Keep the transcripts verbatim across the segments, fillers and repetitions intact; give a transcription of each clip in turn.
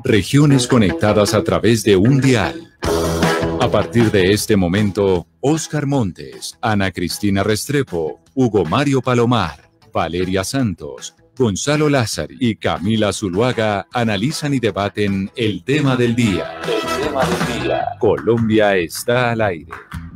Regiones conectadas a través de un dial. A partir de este momento, Óscar Montes, Ana Cristina Restrepo, Hugo Mario Palomar, Valeria Santos, Gonzalo Lázari y Camila Zuluaga analizan y debaten el tema del día. El tema del día. Colombia está al aire.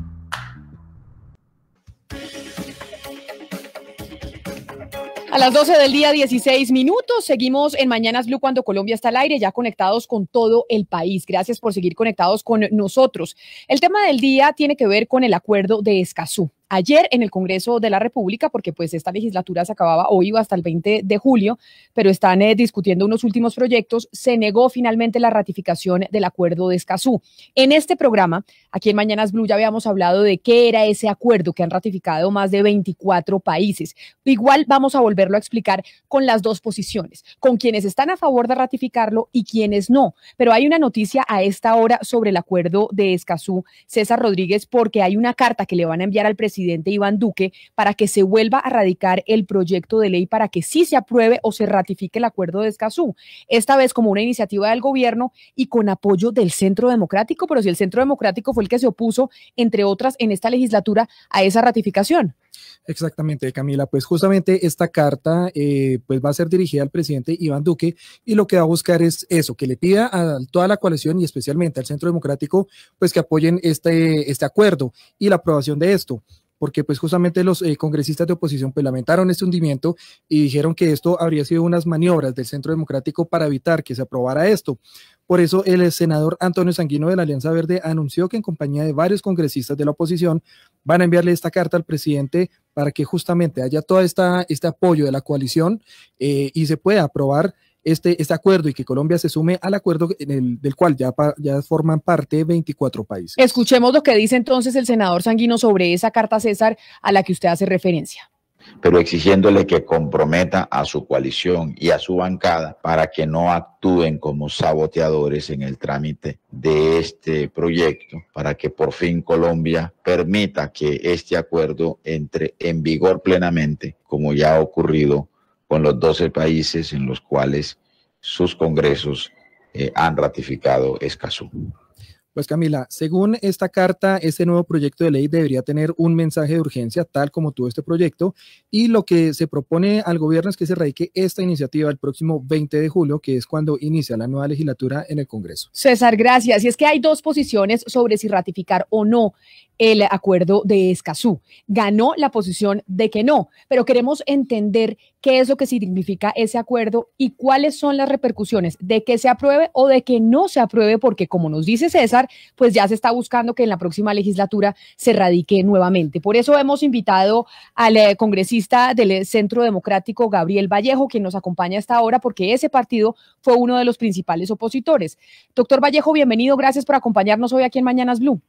A las doce del día, dieciséis minutos, seguimos en Mañanas Blue cuando Colombia está al aire, ya conectados con todo el país. Gracias por seguir conectados con nosotros. El tema del día tiene que ver con el acuerdo de Escazú. Ayer en el Congreso de la República, porque pues esta legislatura se acababa hoy hasta el veinte de julio, pero están eh, discutiendo unos últimos proyectos, se negó finalmente la ratificación del acuerdo de Escazú. En este programa, aquí en Mañanas Blue, ya habíamos hablado de qué era ese acuerdo que han ratificado más de veinticuatro países. Igual vamos a volverlo a explicar con las dos posiciones, con quienes están a favor de ratificarlo y quienes no. Pero hay una noticia a esta hora sobre el acuerdo de Escazú, César Rodríguez, porque hay una carta que le van a enviar al presidente presidente Iván Duque para que se vuelva a radicar el proyecto de ley para que sí se apruebe o se ratifique el acuerdo de Escazú, esta vez como una iniciativa del gobierno y con apoyo del Centro Democrático, pero si el Centro Democrático fue el que se opuso, entre otras, en esta legislatura a esa ratificación. Exactamente, Camila, pues justamente esta carta eh, pues va a ser dirigida al presidente Iván Duque y lo que va a buscar es eso, que le pida a toda la coalición y especialmente al Centro Democrático pues que apoyen este, este acuerdo y la aprobación de esto, porque pues justamente los eh, congresistas de oposición pues lamentaron este hundimiento y dijeron que esto habría sido unas maniobras del Centro Democrático para evitar que se aprobara esto. Por eso el senador Antonio Sanguino de la Alianza Verde anunció que en compañía de varios congresistas de la oposición van a enviarle esta carta al presidente para que justamente haya todo esta, este apoyo de la coalición eh, y se pueda aprobar este, este acuerdo y que Colombia se sume al acuerdo en el, del cual ya, ya forman parte veinticuatro países. Escuchemos lo que dice entonces el senador Sanguino sobre esa carta, César, a la que usted hace referencia. Pero exigiéndole que comprometa a su coalición y a su bancada para que no actúen como saboteadores en el trámite de este proyecto, para que por fin Colombia permita que este acuerdo entre en vigor plenamente, como ya ha ocurrido con los doce países en los cuales sus congresos eh, han ratificado Escazú. Pues Camila, según esta carta, este nuevo proyecto de ley debería tener un mensaje de urgencia, tal como tuvo este proyecto, y lo que se propone al gobierno es que se radique esta iniciativa el próximo veinte de julio, que es cuando inicia la nueva legislatura en el Congreso. César, gracias. Y es que hay dos posiciones sobre si ratificar o no el acuerdo de Escazú. Ganó la posición de que no, pero queremos entender qué es lo que significa ese acuerdo y cuáles son las repercusiones de que se apruebe o de que no se apruebe, porque como nos dice César, pues ya se está buscando que en la próxima legislatura se radique nuevamente. Por eso hemos invitado al eh, congresista del Centro Democrático, Gabriel Vallejo, quien nos acompaña hasta ahora, porque ese partido fue uno de los principales opositores. Doctor Vallejo, bienvenido, gracias por acompañarnos hoy aquí en Mañanas Blue.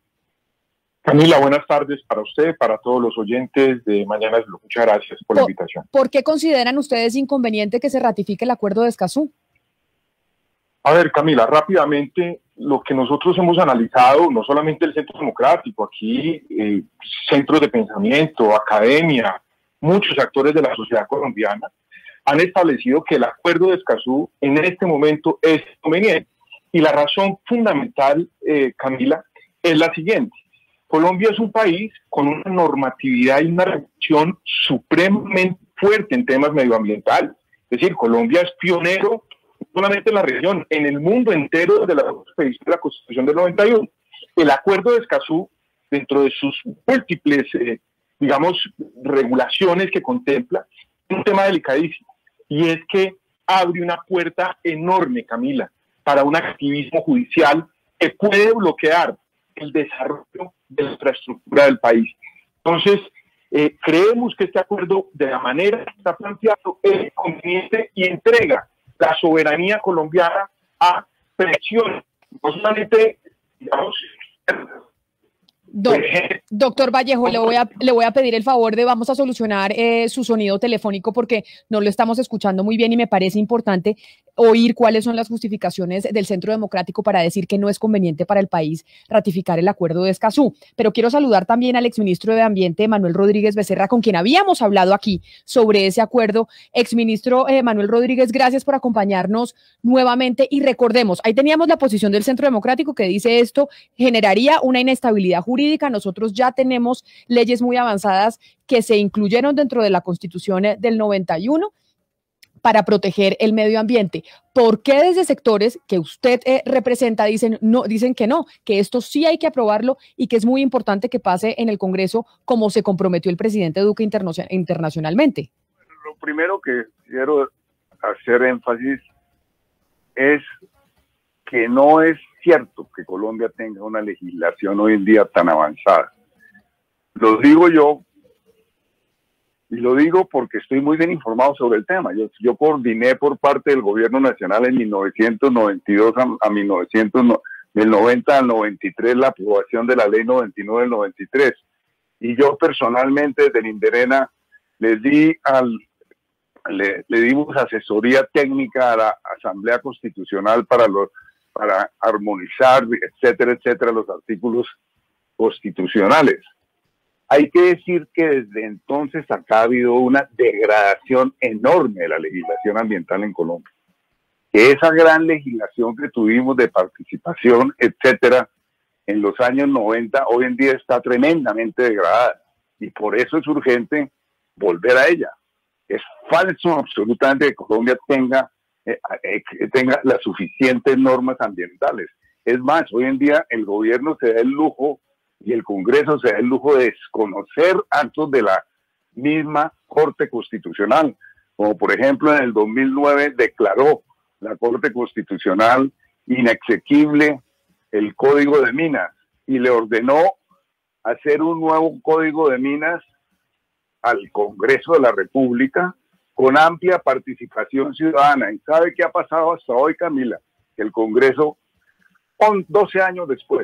Camila, buenas tardes para usted, para todos los oyentes de Mañanas Blue. Muchas gracias por la invitación. ¿Por qué consideran ustedes inconveniente que se ratifique el acuerdo de Escazú? A ver, Camila, rápidamente, lo que nosotros hemos analizado, no solamente el Centro Democrático, aquí eh, centros de pensamiento, academia, muchos actores de la sociedad colombiana, han establecido que el acuerdo de Escazú en este momento es conveniente. Y la razón fundamental, eh, Camila, es la siguiente. Colombia es un país con una normatividad y una regulación supremamente fuerte en temas medioambientales. Es decir, Colombia es pionero no solamente en la región, en el mundo entero desde la expedición de la Constitución del noventa y uno. El acuerdo de Escazú, dentro de sus múltiples, eh, digamos, regulaciones que contempla, es un tema delicadísimo. Y es que abre una puerta enorme, Camila, para un activismo judicial que puede bloquear el desarrollo de la infraestructura del país. Entonces, eh, creemos que este acuerdo, de la manera que está planteado, es conveniente y entrega la soberanía colombiana a presión, no solamente, digamos, Do, doctor Vallejo, le voy, a, le voy a pedir el favor de vamos a solucionar eh, su sonido telefónico porque no lo estamos escuchando muy bien y me parece importante oír cuáles son las justificaciones del Centro Democrático para decir que no es conveniente para el país ratificar el acuerdo de Escazú. Pero quiero saludar también al exministro de Ambiente, Manuel Rodríguez Becerra, con quien habíamos hablado aquí sobre ese acuerdo. Exministro eh, Manuel Rodríguez, gracias por acompañarnos nuevamente y recordemos, ahí teníamos la posición del Centro Democrático que dice esto generaría una inestabilidad jurídica. Nosotros ya tenemos leyes muy avanzadas que se incluyeron dentro de la Constitución del noventa y uno para proteger el medio ambiente. ¿Por qué desde sectores que usted eh, representa dicen, no, dicen que no, que esto sí hay que aprobarlo y que es muy importante que pase en el Congreso como se comprometió el presidente Duque interna- internacionalmente? Lo primero que quiero hacer énfasis es que no es cierto que Colombia tenga una legislación hoy en día tan avanzada. Lo digo yo, y lo digo porque estoy muy bien informado sobre el tema. Yo, yo coordiné por parte del gobierno nacional en mil novecientos noventa y dos a, a mil novecientos, del noventa al noventa y tres la aprobación de la ley noventa y nueve del noventa y tres. Y yo personalmente desde el INDERENA les di al, le, le dimos asesoría técnica a la Asamblea Constitucional para, los, para armonizar, etcétera, etcétera, los artículos constitucionales. Hay que decir que desde entonces acá ha habido una degradación enorme de la legislación ambiental en Colombia. Que esa gran legislación que tuvimos de participación, etcétera, en los años noventa, hoy en día está tremendamente degradada. Y por eso es urgente volver a ella. Es falso absolutamente que Colombia tenga, eh, eh, tenga las suficientes normas ambientales. Es más, hoy en día el gobierno se da el lujo y el Congreso se da el lujo de desconocer actos de la misma Corte Constitucional, como por ejemplo en el dos mil nueve declaró la Corte Constitucional inexequible el Código de Minas y le ordenó hacer un nuevo Código de Minas al Congreso de la República con amplia participación ciudadana. ¿Y sabe qué ha pasado hasta hoy, Camila? Que el Congreso, doce años después,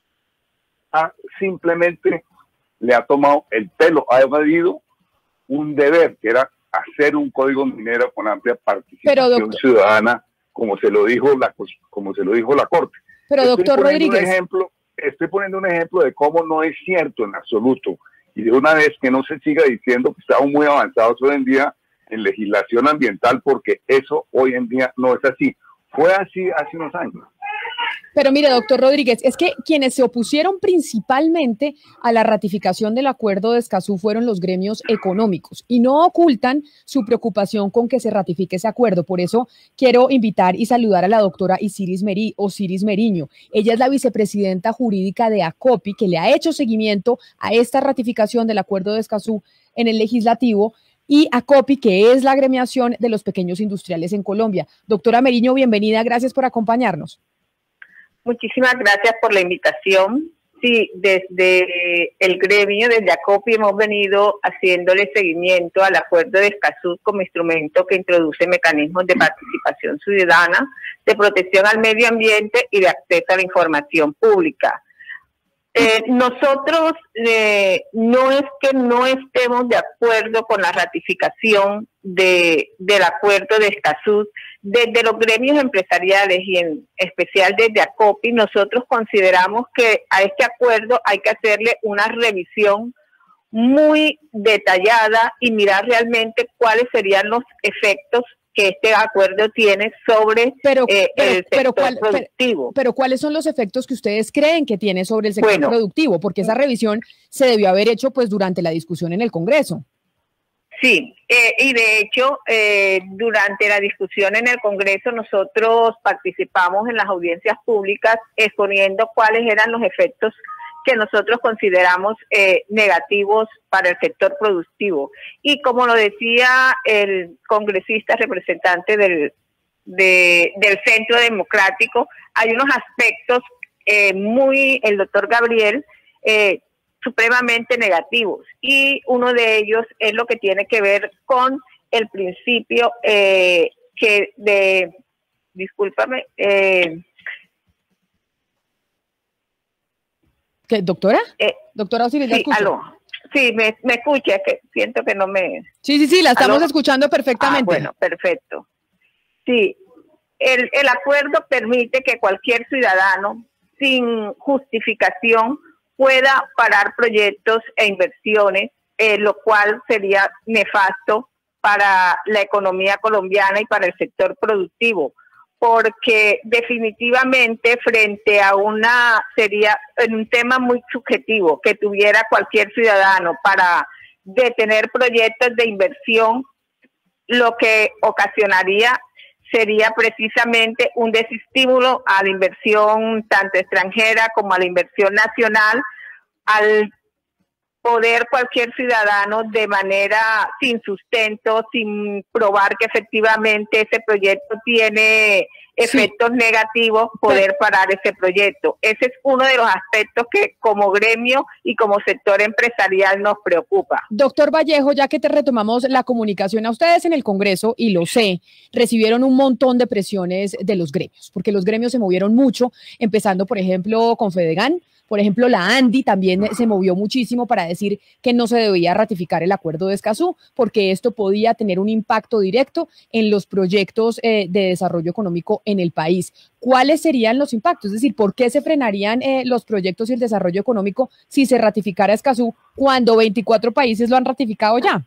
Ha, simplemente le ha tomado el pelo, ha evadido un deber que era hacer un código minero con amplia participación Pero, ciudadana, como se lo dijo la como se lo dijo la Corte. Pero estoy doctor Rodríguez, un ejemplo, estoy poniendo un ejemplo de cómo no es cierto en absoluto y de una vez que no se siga diciendo que estamos muy avanzados hoy en día en legislación ambiental, porque eso hoy en día no es así. Fue así hace unos años. Pero mire, doctor Rodríguez, es que quienes se opusieron principalmente a la ratificación del acuerdo de Escazú fueron los gremios económicos y no ocultan su preocupación con que se ratifique ese acuerdo. Por eso quiero invitar y saludar a la doctora Isiris, Meri, Osiris Meriño. Ella es la vicepresidenta jurídica de ACOPI, que le ha hecho seguimiento a esta ratificación del acuerdo de Escazú en el legislativo, y ACOPI, que es la agremiación de los pequeños industriales en Colombia. Doctora Meriño, bienvenida, gracias por acompañarnos. Muchísimas gracias por la invitación. Sí, desde el gremio, desde ACOPI, hemos venido haciéndole seguimiento al acuerdo de Escazú como instrumento que introduce mecanismos de participación ciudadana, de protección al medio ambiente y de acceso a la información pública. Eh, nosotros eh, no es que no estemos de acuerdo con la ratificación de, del acuerdo de Escazú. Desde los gremios empresariales y en especial desde ACOPI, nosotros consideramos que a este acuerdo hay que hacerle una revisión muy detallada y mirar realmente cuáles serían los efectos que este acuerdo tiene sobre pero, eh, pero, el sector pero, ¿cuál, productivo. Pero, pero ¿cuáles son los efectos que ustedes creen que tiene sobre el sector bueno, productivo? Porque esa revisión se debió haber hecho pues durante la discusión en el Congreso. Sí, eh, y de hecho, eh, durante la discusión en el Congreso nosotros participamos en las audiencias públicas exponiendo cuáles eran los efectos que nosotros consideramos eh, negativos para el sector productivo. Y como lo decía el congresista representante del, de, del Centro Democrático, hay unos aspectos eh, muy, el doctor Gabriel, eh, supremamente negativos. Y uno de ellos es lo que tiene que ver con el principio eh, que de, discúlpame, eh, ¿Qué, doctora? Eh, doctora Osiris, ¿la sí, escucha? aló. Sí, me, me escucha, es que siento que no me... Sí, sí, sí, la estamos ¿Aló? escuchando perfectamente. Ah, bueno, perfecto. Sí, el, el acuerdo permite que cualquier ciudadano, sin justificación, pueda parar proyectos e inversiones, eh, lo cual sería nefasto para la economía colombiana y para el sector productivo, porque definitivamente frente a una, sería en un tema muy subjetivo que tuviera cualquier ciudadano para detener proyectos de inversión, lo que ocasionaría sería precisamente un desestímulo a la inversión tanto extranjera como a la inversión nacional, al poder cualquier ciudadano de manera sin sustento, sin probar que efectivamente ese proyecto tiene efectos sí. negativos, poder parar ese proyecto. Ese es uno de los aspectos que como gremio y como sector empresarial nos preocupa. Doctor Vallejo, ya que te retomamos la comunicación, a ustedes en el Congreso, y lo sé, recibieron un montón de presiones de los gremios, porque los gremios se movieron mucho, empezando por ejemplo con Fedegan. Por ejemplo, la ANDI también se movió muchísimo para decir que no se debía ratificar el acuerdo de Escazú, porque esto podía tener un impacto directo en los proyectos eh, de desarrollo económico en el país. ¿Cuáles serían los impactos? Es decir, ¿por qué se frenarían eh, los proyectos y el desarrollo económico si se ratificara Escazú cuando veinticuatro países lo han ratificado ya?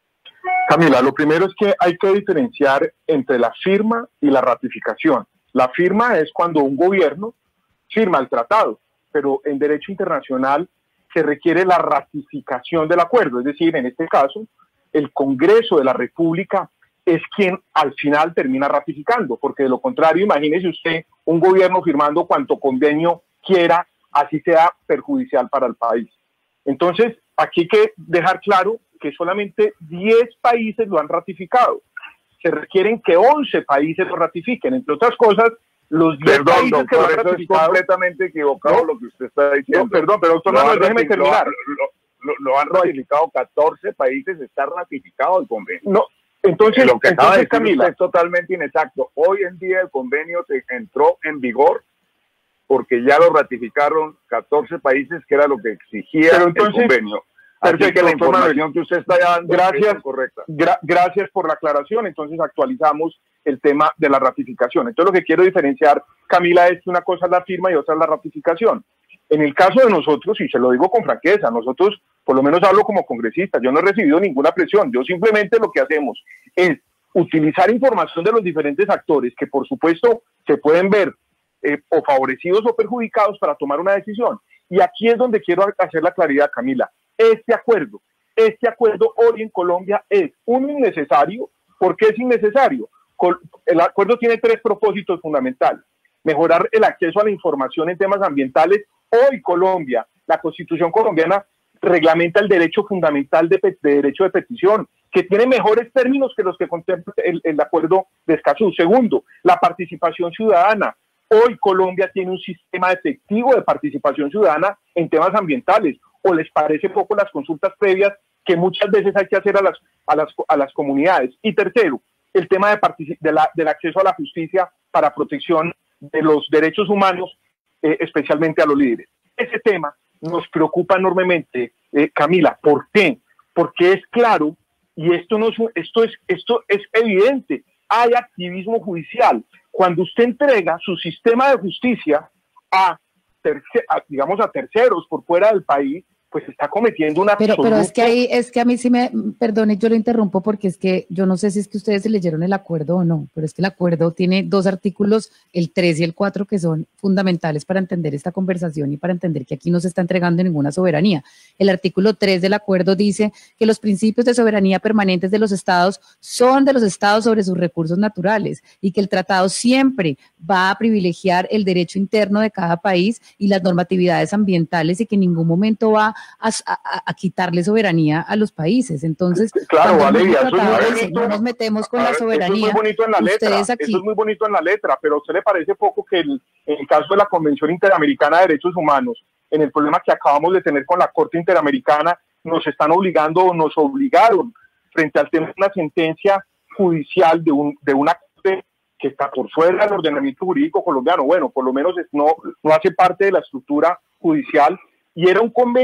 Camila, lo primero es que hay que diferenciar entre la firma y la ratificación. La firma es cuando un gobierno firma el tratado, pero en derecho internacional se requiere la ratificación del acuerdo, es decir, en este caso, el Congreso de la República es quien al final termina ratificando, porque de lo contrario, imagínese usted un gobierno firmando cuanto convenio quiera, así sea perjudicial para el país. Entonces, aquí hay que dejar claro que solamente diez países lo han ratificado. Se requieren que once países lo ratifiquen, entre otras cosas, los diez perdón, países doctor, que lo han eso ratificado, es completamente equivocado ¿no? lo que usted está diciendo. No, perdón, pero doctor Manuel, déjeme terminar. Lo, lo, lo han ratificado catorce países, está ratificado el convenio. No, entonces, lo que acaba de decir Camila, usted es totalmente inexacto. Hoy en día el convenio se entró en vigor porque ya lo ratificaron catorce países, que era lo que exigía pero entonces, el convenio. Así perfecto, que la doctor información Manuel, que usted está dando gracias, es correcta. Gra gracias por la aclaración. Entonces actualizamos el tema de la ratificación. Entonces lo que quiero diferenciar, Camila, es que una cosa es la firma y otra es la ratificación. En el caso de nosotros, y se lo digo con franqueza, nosotros, por lo menos hablo como congresista, yo no he recibido ninguna presión. Yo simplemente lo que hacemos es utilizar información de los diferentes actores que por supuesto se pueden ver eh, o favorecidos o perjudicados para tomar una decisión. Y aquí es donde quiero hacer la claridad, Camila. Este acuerdo, este acuerdo hoy en Colombia es un innecesario. ¿Por qué es innecesario? El acuerdo tiene tres propósitos fundamentales. Mejorar el acceso a la información en temas ambientales. Hoy Colombia, la Constitución colombiana reglamenta el derecho fundamental de, de derecho de petición, que tiene mejores términos que los que contempla el, el acuerdo de Escazú. Segundo, la participación ciudadana. Hoy Colombia tiene un sistema efectivo de participación ciudadana en temas ambientales. ¿O les parece poco las consultas previas que muchas veces hay que hacer a las, a las, a las comunidades? Y tercero, el tema de de la, del acceso a la justicia para protección de los derechos humanos, eh, especialmente a los líderes. Ese tema nos preocupa enormemente, eh, Camila. ¿Por qué? Porque es claro, y esto, no es, esto, es, esto es evidente, hay activismo judicial. Cuando usted entrega su sistema de justicia a, terce, a digamos, a terceros por fuera del país, pues está cometiendo una pero, pero es que ahí, es que a mí sí me, perdone, yo lo interrumpo porque es que yo no sé si es que ustedes se leyeron el acuerdo o no, pero es que el acuerdo tiene dos artículos, el tres y el cuatro, que son fundamentales para entender esta conversación y para entender que aquí no se está entregando ninguna soberanía. El artículo tres del acuerdo dice que los principios de soberanía permanentes de los estados son de los estados sobre sus recursos naturales y que el tratado siempre va a privilegiar el derecho interno de cada país y las normatividades ambientales y que en ningún momento va A, a, a quitarle soberanía a los países. Entonces, claro, Valeria, eso es muy bonito, no nos metemos con la soberanía. Eso es muy bonito en la letra, aquí, eso es muy bonito en la letra, pero ¿a usted le parece poco que el, en el caso de la Convención Interamericana de Derechos Humanos, en el problema que acabamos de tener con la Corte Interamericana, nos están obligando o nos obligaron frente al tema de una sentencia judicial de, un, de una Corte que está por fuera del ordenamiento jurídico colombiano? Bueno, por lo menos no, no hace parte de la estructura judicial, y era un convenio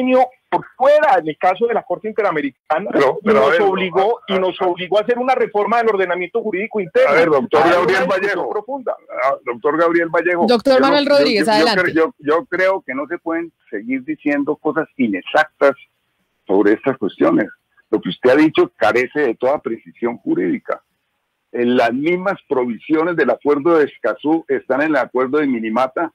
por fuera, en el caso de la Corte Interamericana, pero, y pero nos ver, obligó a, a, y nos obligó a hacer una reforma del ordenamiento jurídico interno. A ver, doctor a Gabriel Vallejo, profunda. A, doctor Gabriel Vallejo. Doctor Manuel yo, Rodríguez, yo, yo, adelante. Yo, yo, yo creo que no se pueden seguir diciendo cosas inexactas sobre estas cuestiones. Lo que usted ha dicho carece de toda precisión jurídica. En las mismas provisiones del acuerdo de Escazú están en el acuerdo de Minamata,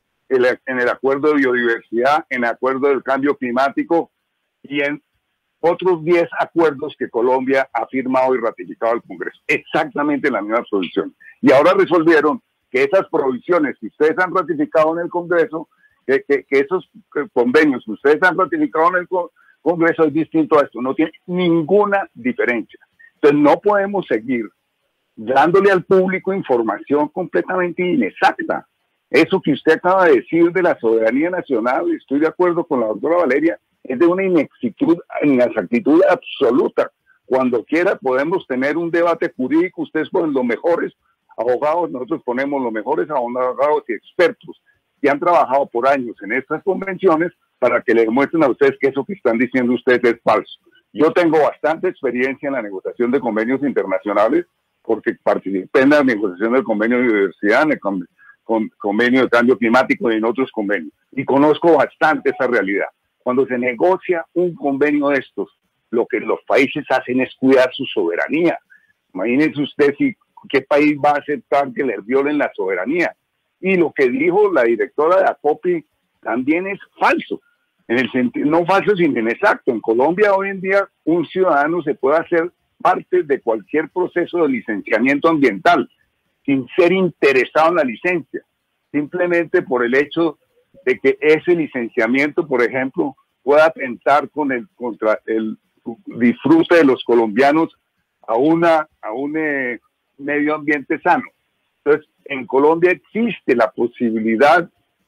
en el acuerdo de biodiversidad, en el acuerdo del cambio climático y en otros diez acuerdos que Colombia ha firmado y ratificado al Congreso. Exactamente en la misma provisión. Y ahora resolvieron que esas provisiones que ustedes han ratificado en el Congreso, que, que, que esos convenios que ustedes han ratificado en el Congreso es distinto a esto, no tiene ninguna diferencia. Entonces no podemos seguir dándole al público información completamente inexacta. Eso que usted acaba de decir de la soberanía nacional, y estoy de acuerdo con la doctora Valeria, es de una inexactitud, inexactitud absoluta. Cuando quiera podemos tener un debate jurídico, ustedes ponen los mejores abogados, nosotros ponemos los mejores abogados y expertos que han trabajado por años en estas convenciones para que le demuestren a ustedes que eso que están diciendo ustedes es falso. Yo tengo bastante experiencia en la negociación de convenios internacionales porque participé en la negociación del convenio de biodiversidad, en el con, con, convenio de cambio climático y en otros convenios. Y conozco bastante esa realidad. Cuando se negocia un convenio de estos, lo que los países hacen es cuidar su soberanía. Imagínense usted si qué país va a aceptar que les violen la soberanía. Y lo que dijo la directora de ACOPI también es falso. En el sentido, no falso, sino inexacto. En Colombia hoy en día un ciudadano se puede hacer parte de cualquier proceso de licenciamiento ambiental sin ser interesado en la licencia, simplemente por el hecho de que ese licenciamiento, por ejemplo, pueda atentar con el, contra el disfrute de los colombianos a, una, a un eh, medio ambiente sano. Entonces, en Colombia existe la posibilidad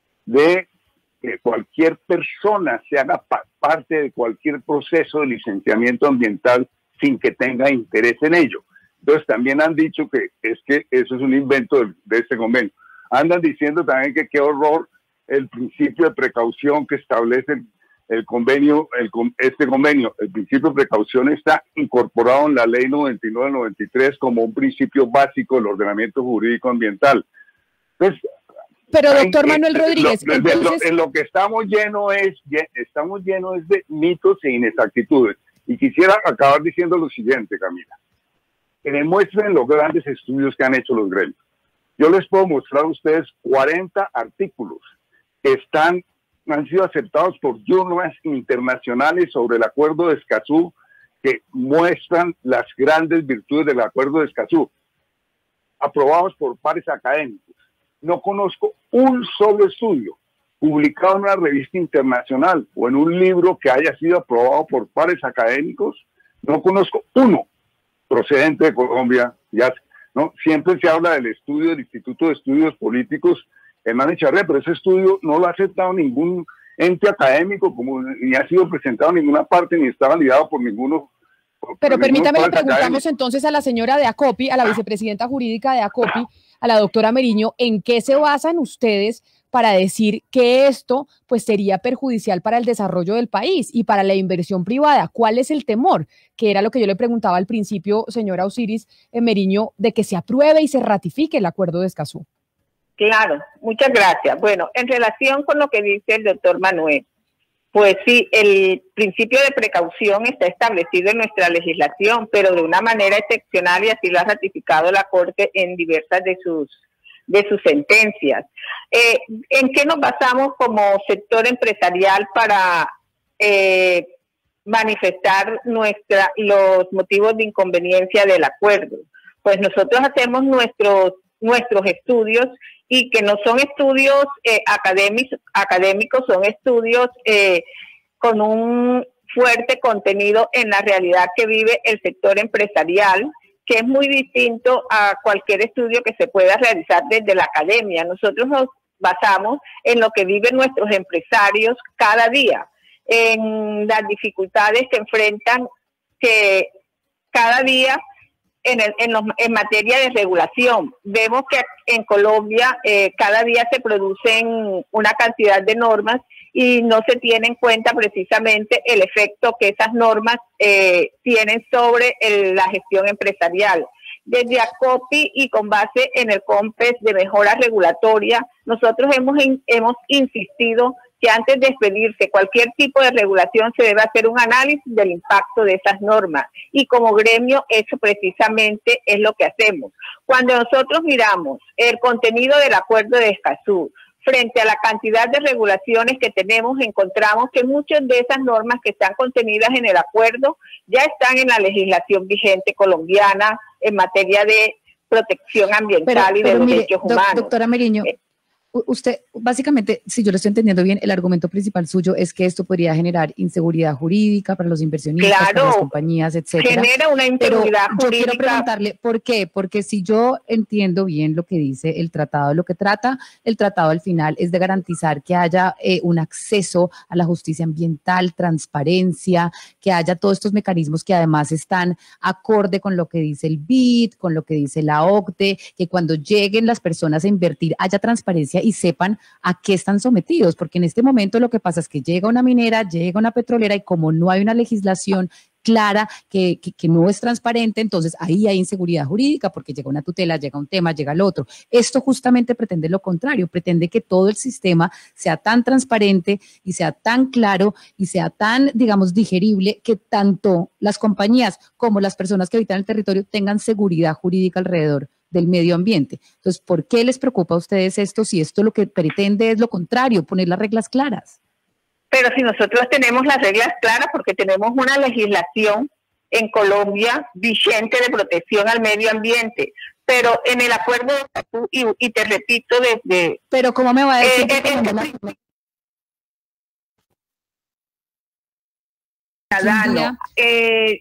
de que cualquier persona se haga pa parte de cualquier proceso de licenciamiento ambiental sin que tenga interés en ello. Entonces también han dicho que es que eso es un invento de, de este convenio. Andan diciendo también que qué horror el principio de precaución que establece el, el convenio, el, este convenio. El principio de precaución está incorporado en la ley noventa y nueve noventa y tres como un principio básico del ordenamiento jurídico ambiental. Entonces, pero doctor Manuel Rodríguez, lo, entonces... en lo que estamos llenos es, estamos llenos es de mitos e inexactitudes. Y quisiera acabar diciendo lo siguiente, Camila, que demuestren los grandes estudios que han hecho los gremios. Yo les puedo mostrar a ustedes cuarenta artículos que están, han sido aceptados por journals internacionales sobre el Acuerdo de Escazú, que muestran las grandes virtudes del Acuerdo de Escazú, aprobados por pares académicos. No conozco un solo estudio publicado en una revista internacional o en un libro que haya sido aprobado por pares académicos. No conozco uno procedente de Colombia. Ya, ¿no? Siempre se habla del estudio del Instituto de Estudios Políticos Hernán Echavarría, pero ese estudio no lo ha aceptado ningún ente académico, como ni ha sido presentado en ninguna parte, ni está validado por ninguno. Por, pero por permítame, le preguntamos académico. entonces a la señora de ACOPI, a la vicepresidenta jurídica de ACOPI, a la doctora Meriño, ¿en qué se basan ustedes para decir que esto pues sería perjudicial para el desarrollo del país y para la inversión privada? ¿Cuál es el temor? Que era lo que yo le preguntaba al principio, señora Osiris Meriño, de que se apruebe y se ratifique el Acuerdo de Escazú. Claro, muchas gracias. Bueno, en relación con lo que dice el doctor Manuel, pues sí, el principio de precaución está establecido en nuestra legislación, pero de una manera excepcional, y así lo ha ratificado la Corte en diversas de sus de sus sentencias. Eh, ¿En qué nos basamos como sector empresarial para eh, manifestar nuestra los motivos de inconveniencia del acuerdo? Pues nosotros hacemos nuestros nuestros estudios, y que no son estudios eh, académicos, académicos, son estudios eh, con un fuerte contenido en la realidad que vive el sector empresarial, que es muy distinto a cualquier estudio que se pueda realizar desde la academia. Nosotros nos basamos en lo que viven nuestros empresarios cada día, en las dificultades que enfrentan que cada día en, el, en, los, en materia de regulación. Vemos que en Colombia eh, cada día se producen una cantidad de normas y no se tiene en cuenta precisamente el efecto que esas normas eh, tienen sobre el, la gestión empresarial. Desde ACOPI y con base en el COMPES de mejora regulatoria, nosotros hemos, hemos insistido que antes de expedirse cualquier tipo de regulación se debe hacer un análisis del impacto de esas normas. Y como gremio, eso precisamente es lo que hacemos. Cuando nosotros miramos el contenido del acuerdo de Escazú, frente a la cantidad de regulaciones que tenemos, encontramos que muchas de esas normas que están contenidas en el acuerdo ya están en la legislación vigente colombiana en materia de protección ambiental pero, y de los derechos humanos. Doctora Meriño, eh, usted, básicamente, si yo lo estoy entendiendo bien, el argumento principal suyo es que esto podría generar inseguridad jurídica para los inversionistas, claro, para las compañías, etcétera. Genera una inseguridad Pero jurídica. Yo quiero preguntarle, ¿por qué? Porque si yo entiendo bien lo que dice el tratado, lo que trata el tratado al final es de garantizar que haya eh, un acceso a la justicia ambiental, transparencia, que haya todos estos mecanismos que además están acorde con lo que dice el B I D, con lo que dice la O C D E, que cuando lleguen las personas a invertir haya transparencia y sepan a qué están sometidos, porque en este momento lo que pasa es que llega una minera, llega una petrolera y como no hay una legislación clara, que, que, que no es transparente, entonces ahí hay inseguridad jurídica porque llega una tutela, llega un tema, llega el otro. Esto justamente pretende lo contrario, pretende que todo el sistema sea tan transparente y sea tan claro y sea tan, digamos, digerible que tanto las compañías como las personas que habitan el territorio tengan seguridad jurídica alrededor del medio ambiente. Entonces, ¿por qué les preocupa a ustedes esto si esto lo que pretende es lo contrario, poner las reglas claras? Pero si nosotros tenemos las reglas claras porque tenemos una legislación en Colombia vigente de protección al medio ambiente, pero en el acuerdo de Escazú, y, y te repito de, de... Pero ¿cómo me va a decir? Eh, que eh, no eh, la... ciudadano, eh,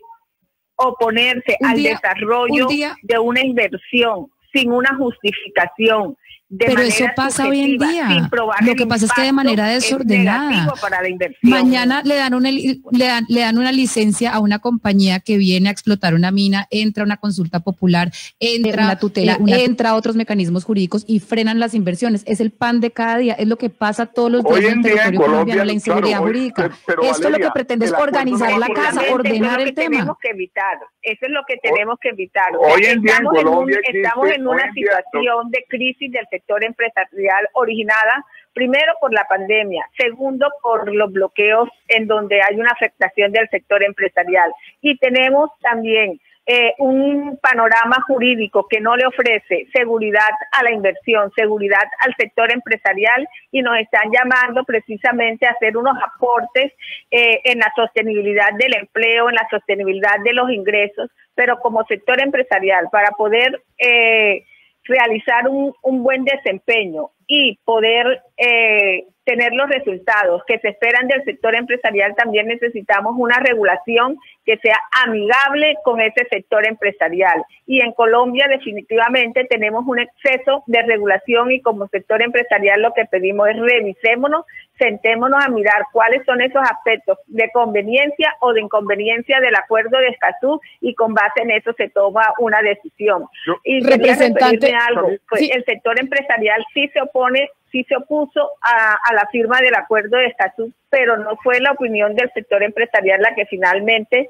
oponerse un al día, desarrollo un día, de una inversión sin una justificación. De pero eso pasa hoy en día. Sin probar lo que pasa es que de manera desordenada. Para la inversión. Mañana le dan, una, le, dan, le dan una licencia a una compañía que viene a explotar una mina, entra una consulta popular, entra una tutela, una, entra otros mecanismos jurídicos y frenan las inversiones. Es el pan de cada día, es lo que pasa todos los días en el territorio colombiano, la inseguridad claro, jurídica. Hoy, pero, Esto Valeria, lo que pretende es organizar la casa, ordenar el tema. Tenemos que evitar. Eso es lo que tenemos que evitar. Hoy en día en Colombia en un, estamos en una situación de crisis del sector empresarial originada primero por la pandemia, segundo por los bloqueos en donde hay una afectación del sector empresarial y tenemos también eh, un panorama jurídico que no le ofrece seguridad a la inversión, seguridad al sector empresarial y nos están llamando precisamente a hacer unos aportes eh, en la sostenibilidad del empleo, en la sostenibilidad de los ingresos, pero como sector empresarial para poder eh, realizar un, un buen desempeño y poder eh, tener los resultados que se esperan del sector empresarial, también necesitamos una regulación que sea amigable con ese sector empresarial. Y en Colombia definitivamente tenemos un exceso de regulación y como sector empresarial lo que pedimos es revisémonos, sentémonos a mirar cuáles son esos aspectos de conveniencia o de inconveniencia del acuerdo de Escazú y con base en eso se toma una decisión. Yo, y representante, algo, pues, sí. El sector empresarial sí se opone sí se opuso a, a la firma del acuerdo de Escazú, pero no fue la opinión del sector empresarial la que finalmente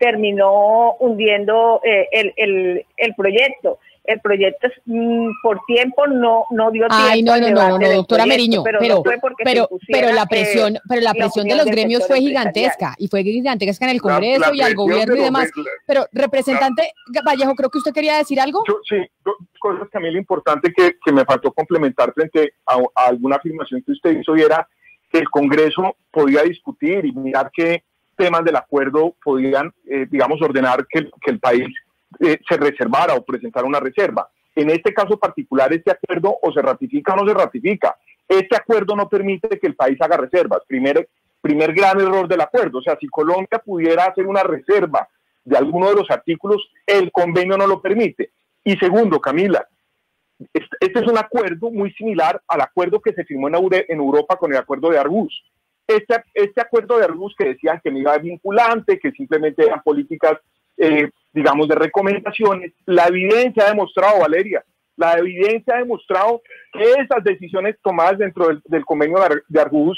terminó hundiendo eh, el, el, el proyecto. El proyecto mmm, por tiempo no no dio tiempo. Ay, no, no, no, no, no, doctora proyecto, Meriño, pero pero, no fue porque pero, pusiera, pero la presión, eh, pero la presión la de los gremios fue gigantesca y fue gigantesca en el Congreso la, la y al gobierno y demás. La, pero representante la, Vallejo, creo que usted quería decir algo. Yo, sí, dos cosas también importantes que, que me faltó complementar frente a, a alguna afirmación que usted hizo y era que el Congreso podía discutir y mirar qué temas del acuerdo podían, eh, digamos, ordenar que, que el país eh, se reservara o presentara una reserva. En este caso particular, este acuerdo o se ratifica o no se ratifica. Este acuerdo no permite que el país haga reservas. Primer, primer gran error del acuerdo. O sea, si Colombia pudiera hacer una reserva de alguno de los artículos, el convenio no lo permite. Y segundo, Camila, este es un acuerdo muy similar al acuerdo que se firmó en Europa con el acuerdo de Aarhus. Este, este acuerdo de Aarhus que decían que no iba a ser vinculante, que simplemente eran políticas eh, digamos, de recomendaciones. La evidencia ha demostrado, Valeria, la evidencia ha demostrado que esas decisiones tomadas dentro del, del convenio de Aarhus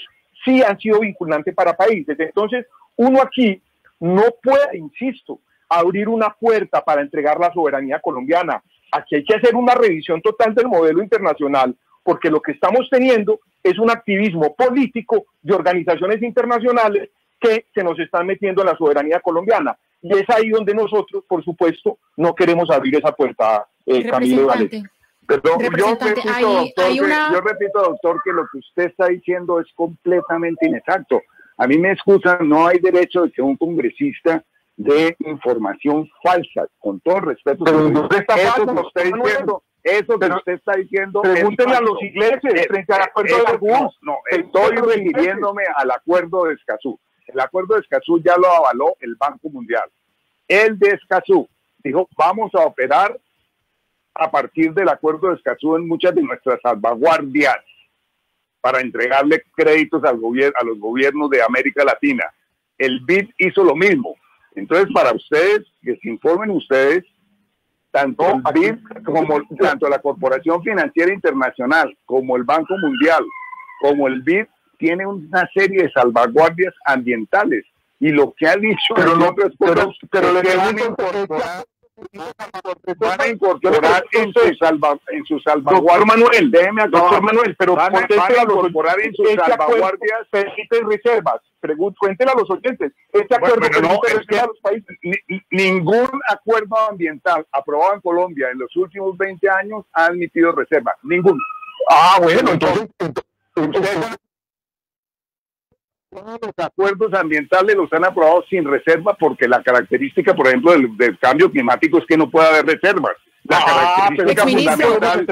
sí han sido vinculantes para países. Entonces, uno aquí no puede, insisto, abrir una puerta para entregar la soberanía colombiana. Aquí hay que hacer una revisión total del modelo internacional, porque lo que estamos teniendo es un activismo político de organizaciones internacionales que se nos están metiendo en la soberanía colombiana. Y es ahí donde nosotros, por supuesto, no queremos abrir esa puerta, eh, Camilo Valeria. Perdón, yo repito, hay, doctor, hay una... que, yo repito, doctor, que lo que usted está diciendo es completamente inexacto. A mí me excusan, no hay derecho de que un congresista dé información falsa, con todo el respeto. Pero no está eso falso, que usted está diciendo, eso que usted está diciendo. Pregúntenle a los ingleses frente al acuerdo de Escazú. No, no, estoy refiriéndome al acuerdo de Escazú. El acuerdo de Escazú ya lo avaló el Banco Mundial. El de Escazú dijo, vamos a operar a partir del acuerdo de Escazú en muchas de nuestras salvaguardias para entregarle créditos al gobierno, a los gobiernos de América Latina. El B I D hizo lo mismo. Entonces, para ustedes, que se informen ustedes, tanto el B I D como tanto la Corporación Financiera Internacional, como el Banco Mundial, como el B I D, tiene una serie de salvaguardias ambientales. Y lo que ha dicho pero no, otras pero, cosas pero, es que van a incorporar, van a incorporar en su salva, en su salvaguardia. Doctor Manuel, déjeme acabar. Doctor Manuel, pero van a, van a incorporar en sus salvaguardias permite reservas. Pregunto, cuéntele a los oyentes. Este acuerdo bueno, no, permite es que a los países. Ni, ningún acuerdo ambiental aprobado en Colombia en los últimos veinte años ha admitido reservas. Ninguno. Ah, bueno, entonces, entonces todos los acuerdos ambientales los han aprobado sin reserva, porque la característica, por ejemplo, del, del cambio climático es que no puede haber reservas. La ah, característica fundamental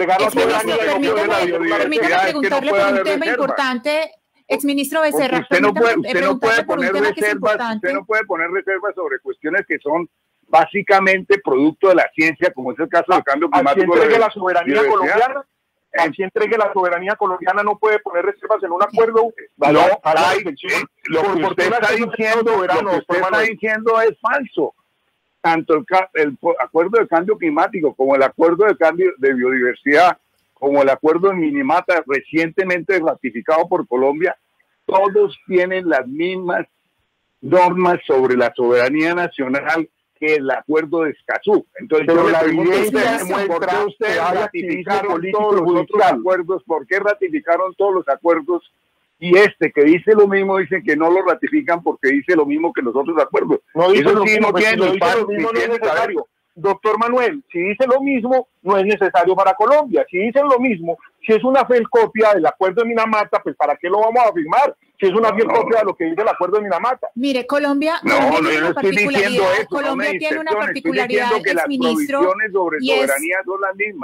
permítame preguntarle por un tema importante, exministro Becerra. Usted no puede, usted no puede poner reservas, usted no puede poner reservas sobre cuestiones que son básicamente producto de la ciencia, como es el caso del cambio climático. Así entregue la soberanía colombiana. Así entregue la soberanía colombiana, no puede poner reservas en un acuerdo. No, no hay, eh, lo que usted está diciendo, lo que usted está diciendo es falso. Tanto el, el acuerdo de cambio climático, como el acuerdo de cambio de biodiversidad, como el acuerdo de Minamata recientemente ratificado por Colombia, todos tienen las mismas normas sobre la soberanía nacional que el acuerdo de Escazú. Entonces, pero yo la le pregunto evidencia a usted, ¿por qué ustedes ratificaron político todos los otros judicial. acuerdos? ¿Por qué ratificaron todos los acuerdos? Y este que dice lo mismo, dice que no lo ratifican porque dice lo mismo que los otros acuerdos. No dice Eso lo sí, mismo, no pues, tiene si lo ni dice par- lo mismo, ni no es tiene necesario. Doctor Manuel, si dice lo mismo, no es necesario para Colombia. Si dicen lo mismo, si es una fiel copia del acuerdo de Minamata, pues ¿para qué lo vamos a firmar? Si es una fiel no, copia de lo que dice el acuerdo de Minamata. Mire, Colombia, No, Colombia no, tiene yo no una estoy diciendo particularidad, eso. Colombia no me tiene una distorsiones, particularidad, estoy diciendo que las exministro, provisiones sobre y es- soberanía son las mismas.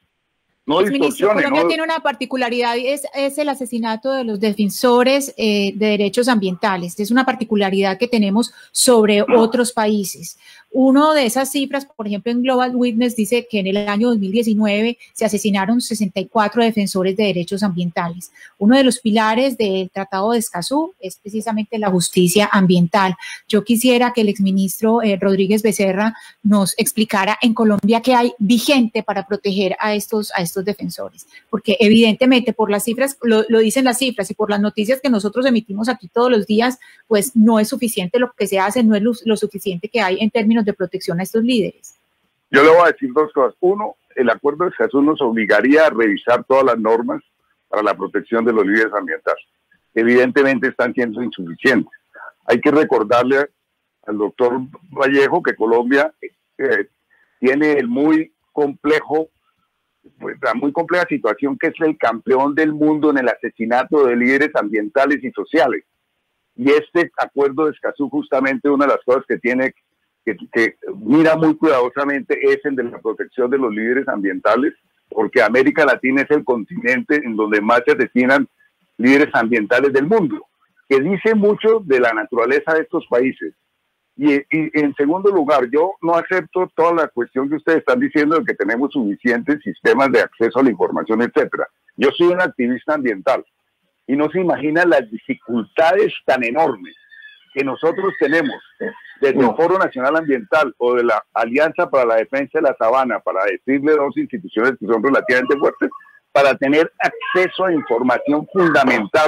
No Exministro, distorsiones, Colombia no. tiene una particularidad y es, es el asesinato de los defensores eh, de derechos ambientales. Es una particularidad que tenemos sobre otros países. Uno de esas cifras, por ejemplo, en Global Witness dice que en el año dos mil diecinueve se asesinaron sesenta y cuatro defensores de derechos ambientales. Uno de los pilares del Tratado de Escazú es precisamente la justicia ambiental. Yo quisiera que el exministro eh, Rodríguez Becerra nos explicara en Colombia qué hay vigente para proteger a estos, a estos defensores, porque evidentemente por las cifras, lo, lo dicen las cifras y por las noticias que nosotros emitimos aquí todos los días, pues no es suficiente lo que se hace, no es lo, lo suficiente que hay en términos de protección a estos líderes. Yo le voy a decir dos cosas. Uno, el acuerdo de Escazú nos obligaría a revisar todas las normas para la protección de los líderes ambientales. Evidentemente están siendo insuficientes. Hay que recordarle al doctor Vallejo que Colombia eh, tiene el muy complejo, pues, la muy compleja situación que es el campeón del mundo en el asesinato de líderes ambientales y sociales. Y este acuerdo de Escazú, justamente una de las cosas que tiene Que, que mira muy cuidadosamente es el de la protección de los líderes ambientales, porque América Latina es el continente en donde más se asesinan líderes ambientales del mundo, que dice mucho de la naturaleza de estos países. Y, y en segundo lugar, yo no acepto toda la cuestión que ustedes están diciendo de que tenemos suficientes sistemas de acceso a la información, etcétera. Yo soy un activista ambiental y no se imaginan las dificultades tan enormes que nosotros tenemos desde el Foro Nacional Ambiental o de la Alianza para la Defensa de la Sabana, para decirle dos instituciones que son relativamente fuertes, para tener acceso a información fundamental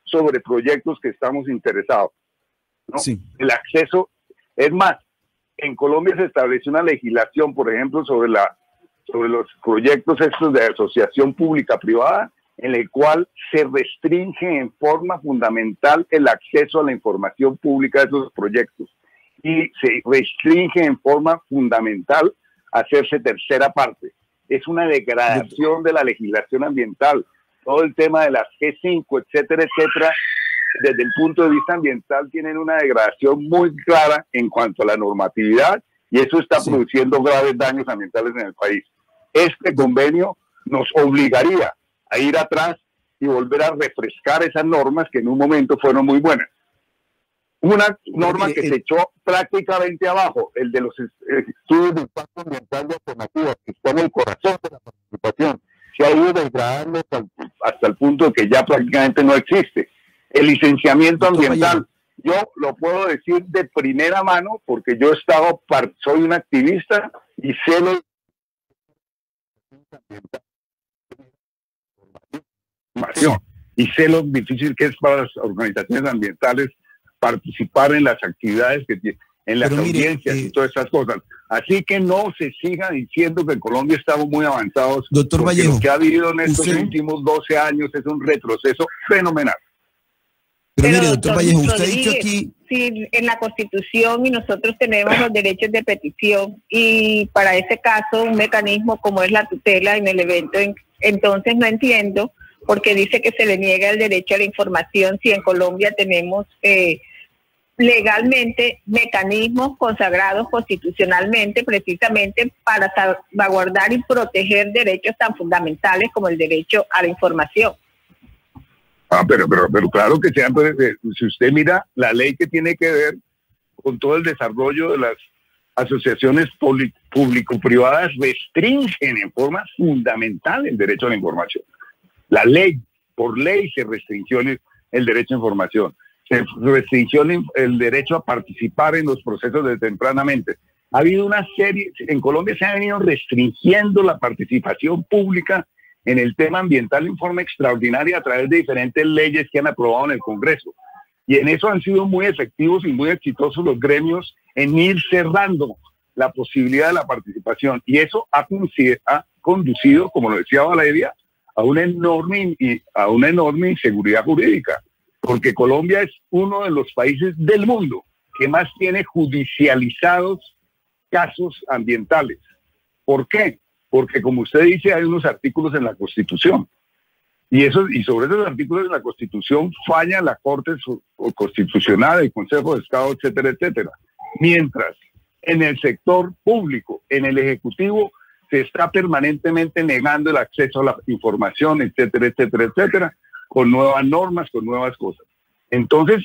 sobre proyectos que estamos interesados, ¿no? Sí. El acceso, es más, en Colombia se estableció una legislación, por ejemplo, sobre, la, sobre los proyectos estos de asociación pública-privada, en el cual se restringe en forma fundamental el acceso a la información pública de esos proyectos y se restringe en forma fundamental hacerse tercera parte. Es una degradación de la legislación ambiental. Todo el tema de las G cinco, etcétera, etcétera, desde el punto de vista ambiental tienen una degradación muy clara en cuanto a la normatividad y eso está sí. produciendo graves daños ambientales en el país. Este convenio nos obligaría a ir atrás y volver a refrescar esas normas que en un momento fueron muy buenas. Una norma que se echó prácticamente abajo, el de los estudios de impacto ambiental de alternativas, que está en el corazón de la participación, se ha ido degradando hasta, hasta el punto de que ya prácticamente no existe. El licenciamiento ambiental, yo lo puedo decir de primera mano porque yo he estado, soy un activista y sé lo y sé lo difícil que es para las organizaciones ambientales participar en las actividades que tienen, en las Pero audiencias mire, eh, y todas esas cosas. Así que no se siga diciendo que en Colombia estamos muy avanzados. Doctor Vallejo, lo que ha habido en estos usted... últimos doce años es un retroceso fenomenal. Pero, Pero mire, doctor, doctor Vallejo, usted Rodríguez, ha dicho aquí... Sí, en la Constitución y nosotros tenemos los derechos de petición y para ese caso un mecanismo como es la tutela en el evento, en, entonces no entiendo porque dice que se le niega el derecho a la información si en Colombia tenemos eh, legalmente mecanismos consagrados constitucionalmente precisamente para salvaguardar y proteger derechos tan fundamentales como el derecho a la información. Ah, pero, pero, pero claro que sean, pues, si usted mira la ley que tiene que ver con todo el desarrollo de las asociaciones público-privadas, restringen en forma fundamental el derecho a la información. La ley, por ley se restringió el derecho a información, se restringió el derecho a participar en los procesos de tempranamente. Ha habido una serie, en Colombia se ha venido restringiendo la participación pública en el tema ambiental en forma extraordinaria a través de diferentes leyes que han aprobado en el Congreso. Y en eso han sido muy efectivos y muy exitosos los gremios en ir cerrando la posibilidad de la participación. Y eso ha, ha conducido, como lo decía Valeria, a una enorme, a una enorme inseguridad jurídica. Porque Colombia es uno de los países del mundo que más tiene judicializados casos ambientales. ¿Por qué? Porque, como usted dice, hay unos artículos en la Constitución. Y, eso, y sobre esos artículos en la Constitución falla la Corte Constitucional, el Consejo de Estado, etcétera, etcétera. Mientras en el sector público, en el Ejecutivo, se está permanentemente negando el acceso a la información, etcétera, etcétera, etcétera, con nuevas normas, con nuevas cosas. Entonces,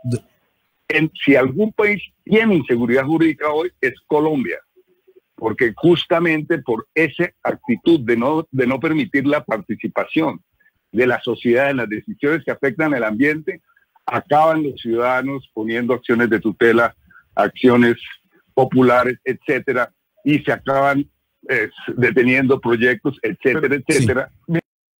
en, si algún país tiene inseguridad jurídica hoy, es Colombia. Porque justamente por esa actitud de no, de no permitir la participación de la sociedad en las decisiones que afectan el ambiente, acaban los ciudadanos poniendo acciones de tutela, acciones populares, etcétera, y se acaban eh, deteniendo proyectos, etcétera, etcétera. Sí.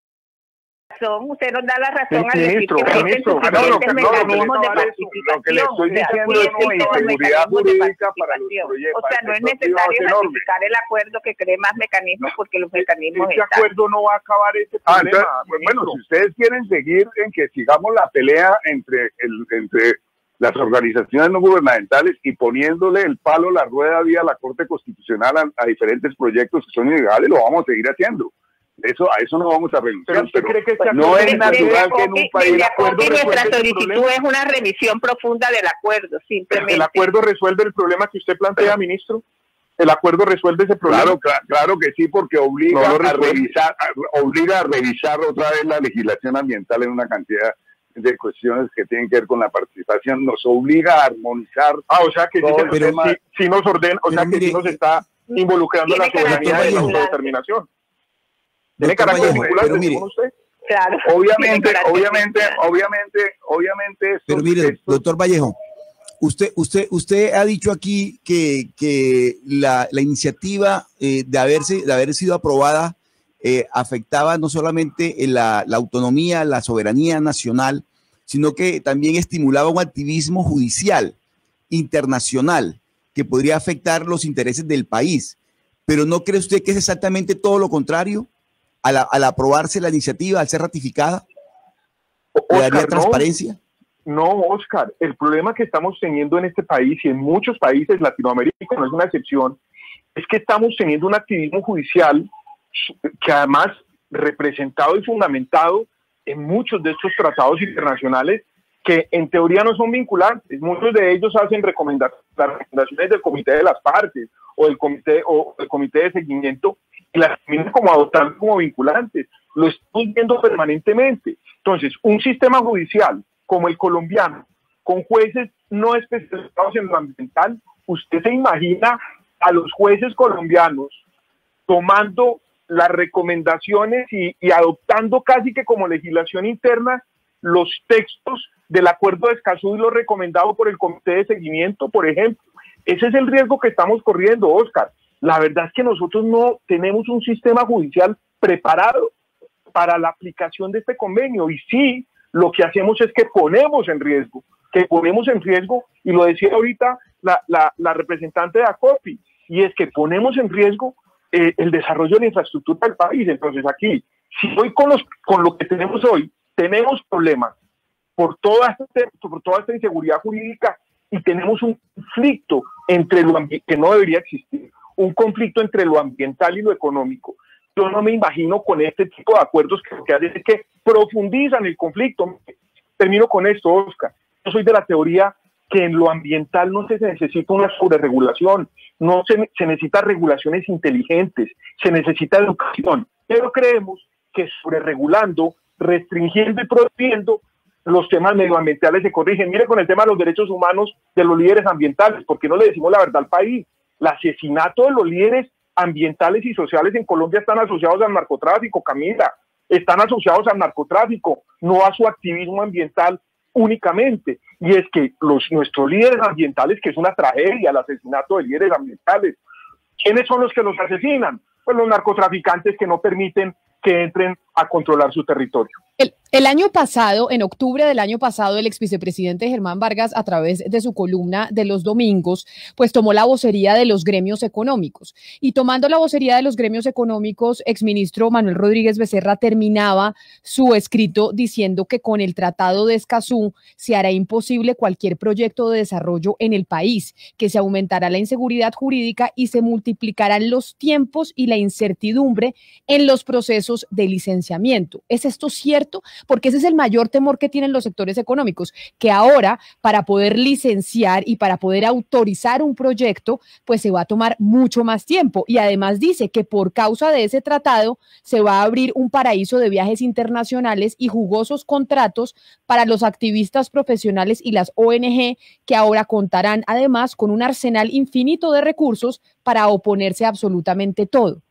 Usted nos da la razón al decir ministro, que ministro, existen no, lo que, diferentes no, mecanismos de no, participación. lo que le estoy diciendo es una inseguridad jurídica para los proyectos. O sea, no es necesario ratificar el acuerdo que cree más mecanismos porque los mecanismos Ese están. acuerdo no va a acabar ese problema. Ah, entonces, bueno, si ustedes quieren seguir en que sigamos la pelea entre, el, entre las organizaciones no gubernamentales y poniéndole el palo a la rueda vía la Corte Constitucional a, a diferentes proyectos que son ilegales, lo vamos a seguir haciendo. Eso, a eso no vamos a renunciar. ¿Pero usted cree que este no es natural que en un país el acuerdo nuestra solicitud es una revisión profunda del acuerdo, simplemente. ¿El acuerdo resuelve el problema que usted plantea, ministro? ¿El acuerdo resuelve ese problema? Claro, claro, claro que sí, porque obliga no a revisar, a, obliga a revisar otra vez la legislación ambiental en una cantidad de cuestiones que tienen que ver con la participación. Nos obliga a armonizar. Ah, o sea que sí, el pero, tema, sí, sí nos ordena, o sea que sí nos está involucrando la soberanía de la autodeterminación. ¿Tiene carácter vinculante, pero mire, usted? Claro. Obviamente, obviamente, obviamente, obviamente. Esto, pero mire, esto... doctor Vallejo, usted, usted, usted ha dicho aquí que, que la, la iniciativa eh, de haberse, de haber sido aprobada eh, afectaba no solamente la, la autonomía, la soberanía nacional, sino que también estimulaba un activismo judicial internacional que podría afectar los intereses del país. Pero ¿no cree usted que es exactamente todo lo contrario? Al, al aprobarse la iniciativa, al ser ratificada, ¿le daría transparencia? No, Oscar, el problema que estamos teniendo en este país y en muchos países, Latinoamérica no es una excepción, es que estamos teniendo un activismo judicial que además representado y fundamentado en muchos de estos tratados internacionales que en teoría no son vinculantes. Muchos de ellos hacen recomendaciones, las recomendaciones del comité de las partes o del comité, o el comité de seguimiento y las terminan como adoptando como vinculantes. Lo estamos viendo permanentemente. Entonces, un sistema judicial como el colombiano, con jueces no especializados en lo ambiental, usted se imagina a los jueces colombianos tomando las recomendaciones y, y adoptando casi que como legislación interna los textos del Acuerdo de Escazú y lo recomendado por el Comité de Seguimiento, por ejemplo. Ese es el riesgo que estamos corriendo, Oscar. La verdad es que nosotros no tenemos un sistema judicial preparado para la aplicación de este convenio y sí, lo que hacemos es que ponemos en riesgo, que ponemos en riesgo, y lo decía ahorita la, la, la representante de ACOPI, y es que ponemos en riesgo eh, el desarrollo de la infraestructura del país. Entonces aquí, si hoy con, los, con lo que tenemos hoy, tenemos problemas por toda, esta, por toda esta inseguridad jurídica y tenemos un conflicto entre lo que no debería existir, un conflicto entre lo ambiental y lo económico. Yo no me imagino con este tipo de acuerdos que lo que hacen es que profundizan el conflicto. Termino con esto, Oscar. Yo soy de la teoría que en lo ambiental no se necesita una sobreregulación, no se, se necesita regulaciones inteligentes, se necesita educación, pero creemos que sobreregulando, restringiendo y prohibiendo los temas medioambientales se corrigen. Mire con el tema de los derechos humanos de los líderes ambientales, ¿por qué no le decimos la verdad al país? El asesinato de los líderes ambientales y sociales en Colombia están asociados al narcotráfico, Camila, están asociados al narcotráfico, no a su activismo ambiental únicamente. Y es que los nuestros líderes ambientales, que es una tragedia el asesinato de líderes ambientales, ¿quiénes son los que los asesinan? Pues los narcotraficantes que no permiten que entren a controlar su territorio. El, el año pasado, en octubre del año pasado, el ex vicepresidente Germán Vargas, a través de su columna de los domingos, pues tomó la vocería de los gremios económicos. Y tomando la vocería de los gremios económicos, exministro Manuel Rodríguez Becerra terminaba su escrito diciendo que con el Tratado de Escazú se hará imposible cualquier proyecto de desarrollo en el país, que se aumentará la inseguridad jurídica y se multiplicarán los tiempos y la incertidumbre en los procesos de licenciamiento. ¿Es esto cierto? Porque ese es el mayor temor que tienen los sectores económicos, que ahora para poder licenciar y para poder autorizar un proyecto, pues se va a tomar mucho más tiempo. Y además dice que por causa de ese tratado se va a abrir un paraíso de viajes internacionales y jugosos contratos para los activistas profesionales y las O N G, que ahora contarán además con un arsenal infinito de recursos para oponerse a absolutamente todo.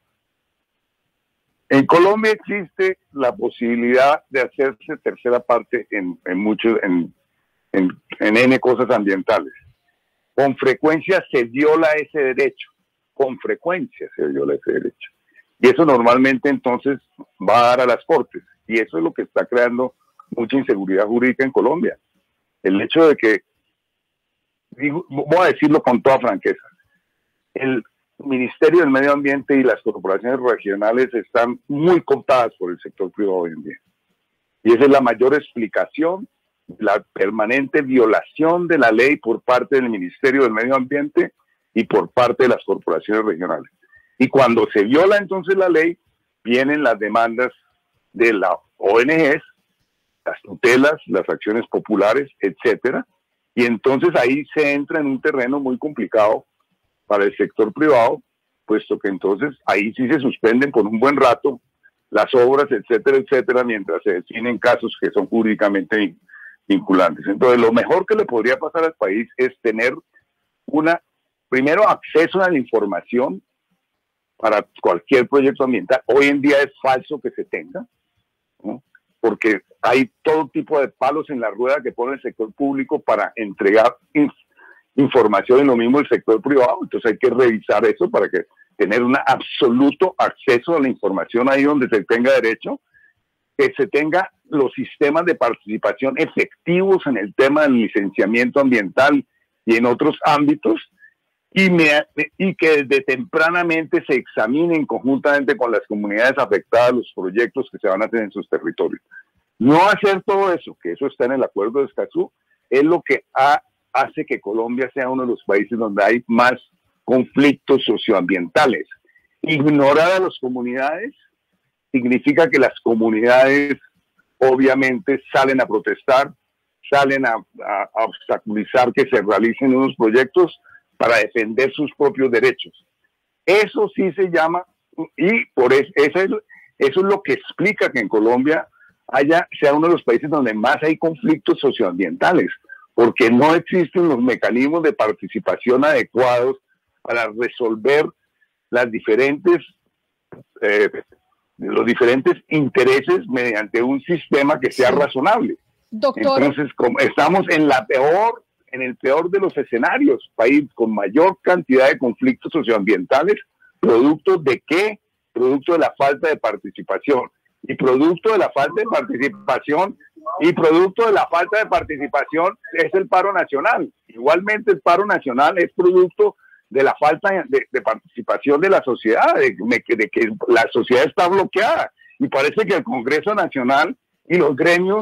En Colombia existe la posibilidad de hacerse tercera parte en, en muchos, en, en, en N cosas ambientales. Con frecuencia se viola ese derecho, con frecuencia se viola ese derecho. Y eso normalmente entonces va a dar a las cortes. Y eso es lo que está creando mucha inseguridad jurídica en Colombia. El hecho de que, digo, voy a decirlo con toda franqueza, el Ministerio del Medio Ambiente y las corporaciones regionales están muy contadas por el sector privado hoy en día. Y esa es la mayor explicación, la permanente violación de la ley por parte del Ministerio del Medio Ambiente y por parte de las corporaciones regionales. Y cuando se viola entonces la ley, vienen las demandas de las O N Ges, las tutelas, las acciones populares, etcétera. Y entonces ahí se entra en un terreno muy complicado para el sector privado, puesto que entonces ahí sí se suspenden por un buen rato las obras, etcétera, etcétera, mientras se definen casos que son jurídicamente vinculantes. Entonces, lo mejor que le podría pasar al país es tener una, primero, acceso a la información para cualquier proyecto ambiental. Hoy en día es falso que se tenga, ¿no? Porque hay todo tipo de palos en la rueda que pone el sector público para entregar información, en lo mismo el sector privado. Entonces hay que revisar eso para que tener un absoluto acceso a la información ahí donde se tenga derecho, que se tenga los sistemas de participación efectivos en el tema del licenciamiento ambiental y en otros ámbitos, y, me, y que desde tempranamente se examinen conjuntamente con las comunidades afectadas los proyectos que se van a hacer en sus territorios. No hacer todo eso, que eso está en el Acuerdo de Escazú, es lo que ha, hace que Colombia sea uno de los países donde hay más conflictos socioambientales. Ignorar a las comunidades significa que las comunidades obviamente salen a protestar, salen a, a, a obstaculizar que se realicen unos proyectos para defender sus propios derechos. Eso sí se llama, y por eso, eso, es, eso es lo que explica que en Colombia haya, sea uno de los países donde más hay conflictos socioambientales, porque no existen los mecanismos de participación adecuados para resolver las diferentes, eh, los diferentes intereses mediante un sistema que sea razonable. Doctor. Entonces, como estamos en la peor, en el peor de los escenarios, país con mayor cantidad de conflictos socioambientales, producto de qué? Producto de la falta de participación. Y producto de la falta de participación, y producto de la falta de participación es el paro nacional. Igualmente el paro nacional es producto de la falta de, de participación de la sociedad, de, de que la sociedad está bloqueada. Y parece que el Congreso Nacional y los gremios,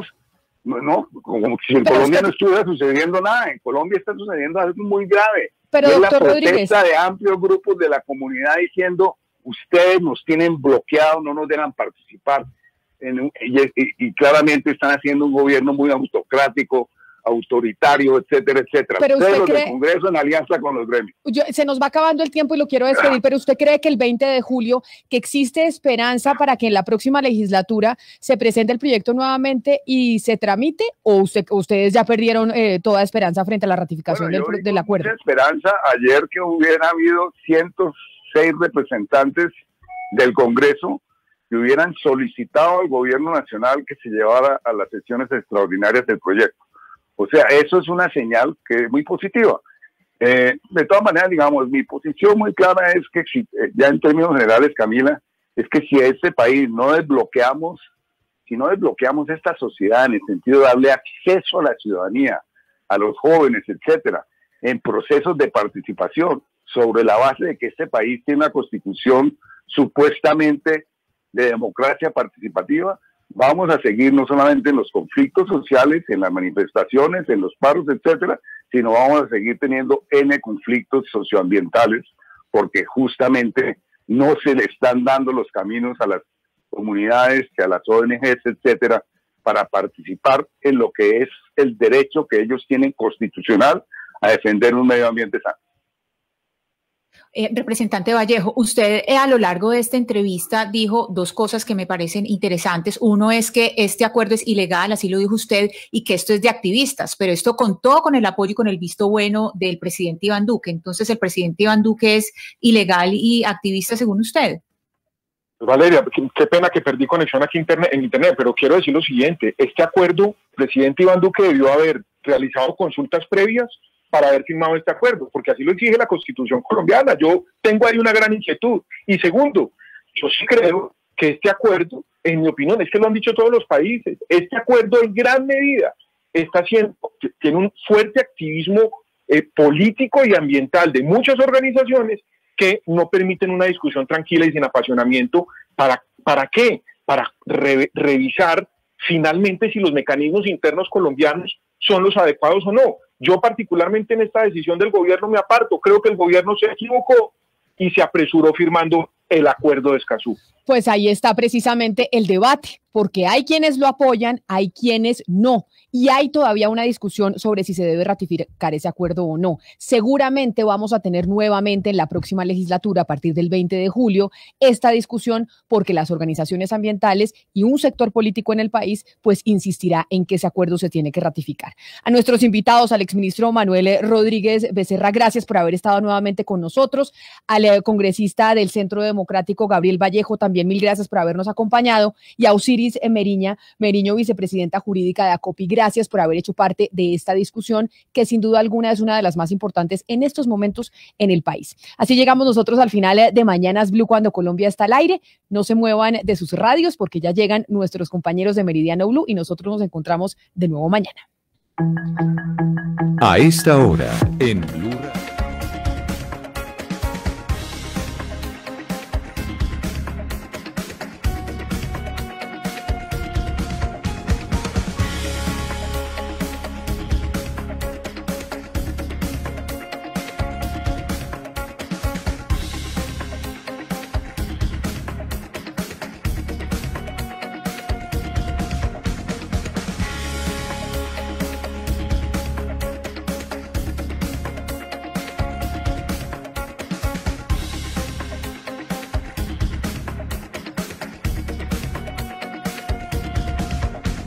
no, como si en Colombia no estuviera sucediendo nada. En Colombia está sucediendo algo muy grave. Pero, es la doctor protesta Rodríguez, de amplios grupos de la comunidad diciendo: ustedes nos tienen bloqueados, no nos dejan participar. En un, y, y, y claramente están haciendo un gobierno muy autocrático, autoritario, etcétera, etcétera. Pero Ustedes, usted los cree- del Congreso, en alianza con los gremios. yo- se nos va acabando el tiempo y lo quiero despedir, pero ¿usted cree que el veinte de julio, que existe esperanza para que en la próxima legislatura se presente el proyecto nuevamente y se tramite? ¿O usted, ustedes ya perdieron eh, toda esperanza frente a la ratificación Bueno, del, yo pro- vi del con acuerdo? mucha esperanza ayer que hubiera habido ciento seis representantes del Congreso que hubieran solicitado al gobierno nacional que se llevara a las sesiones extraordinarias del proyecto. O sea, eso es una señal que es muy positiva. Eh, de todas maneras, digamos, mi posición muy clara es que, si, eh, ya en términos generales, Camila, es que si a este país no desbloqueamos, si no desbloqueamos esta sociedad en el sentido de darle acceso a la ciudadanía, a los jóvenes, etcétera, en procesos de participación, sobre la base de que este país tiene una constitución supuestamente de democracia participativa, vamos a seguir no solamente en los conflictos sociales, en las manifestaciones, en los paros, etcétera, sino vamos a seguir teniendo N conflictos socioambientales, porque justamente no se le están dando los caminos a las comunidades, que a las O N Ges, etcétera, para participar en lo que es el derecho que ellos tienen constitucional a defender un medio ambiente sano. Eh, representante Vallejo, usted eh, a lo largo de esta entrevista dijo dos cosas que me parecen interesantes. Uno es que este acuerdo es ilegal, así lo dijo usted, y que esto es de activistas, pero esto contó con el apoyo y con el visto bueno del presidente Iván Duque. Entonces, ¿el presidente Iván Duque es ilegal y activista según usted? Valeria, qué, qué pena que perdí conexión aquí internet, en internet, pero quiero decir lo siguiente: este acuerdo, el presidente Iván Duque debió haber realizado consultas previas para haber firmado este acuerdo, porque así lo exige la Constitución colombiana. Yo tengo ahí una gran inquietud. Y segundo, yo sí creo que este acuerdo, en mi opinión, es que lo han dicho todos los países, este acuerdo en gran medida está haciendo, tiene un fuerte activismo eh, político y ambiental de muchas organizaciones que no permiten una discusión tranquila y sin apasionamiento. ¿Para, para qué? Para re, revisar finalmente si los mecanismos internos colombianos son los adecuados o no. Yo particularmente en esta decisión del gobierno me aparto. Creo que el gobierno se equivocó y se apresuró firmando el acuerdo de Escazú. Pues ahí está precisamente el debate, porque hay quienes lo apoyan, hay quienes no, y hay todavía una discusión sobre si se debe ratificar ese acuerdo o no. Seguramente vamos a tener nuevamente en la próxima legislatura, a partir del veinte de julio, esta discusión, porque las organizaciones ambientales y un sector político en el país, pues insistirá en que ese acuerdo se tiene que ratificar. A nuestros invitados, al exministro Manuel Rodríguez Becerra, gracias por haber estado nuevamente con nosotros, al congresista del Centro Democrático, Gabriel Vallejo, también también mil gracias por habernos acompañado, y a Osiris Meriña, Meriño, vicepresidenta jurídica de ACOPI, gracias por haber hecho parte de esta discusión, que sin duda alguna es una de las más importantes en estos momentos en el país. Así llegamos nosotros al final de Mañanas Blue, cuando Colombia está al aire. No se muevan de sus radios, porque ya llegan nuestros compañeros de Meridiano Blue y nosotros nos encontramos de nuevo mañana. A esta hora, en Blue.